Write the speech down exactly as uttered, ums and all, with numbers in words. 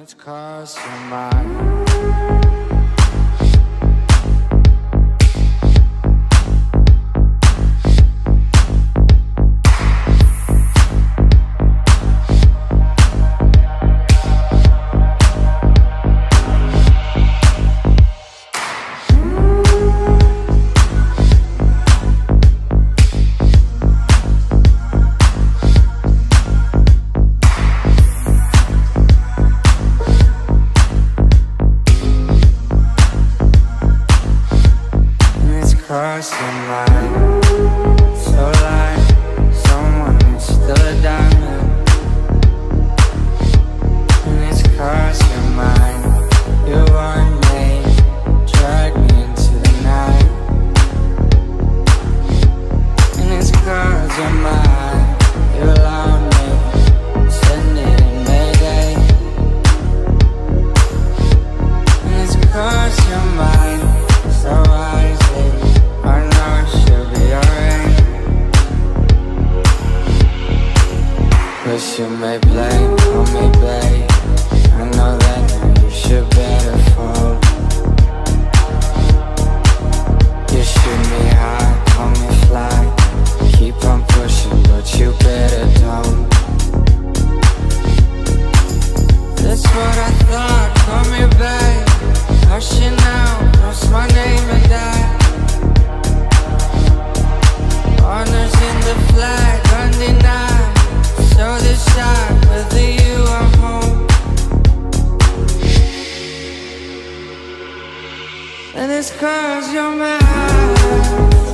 It's 'cause you're mine. Cross your mind, so like someone is still a diamond. And it's cross your mind, you want me, drag me into the night. And it's cross your mind, you allowed me, send it in Mayday. And it's cross your mind, so wisely, I know it should be alright. Wish you may blame on me, babe. I know that now you should better fall. You shoot me high, call me fly. Keep on pushing, but you better don't. That's what I thought, call me babe. Hushing out, cross my name and die. Honors in the flag, undenied. So this side, whether you are home. And it's 'cause you're mine.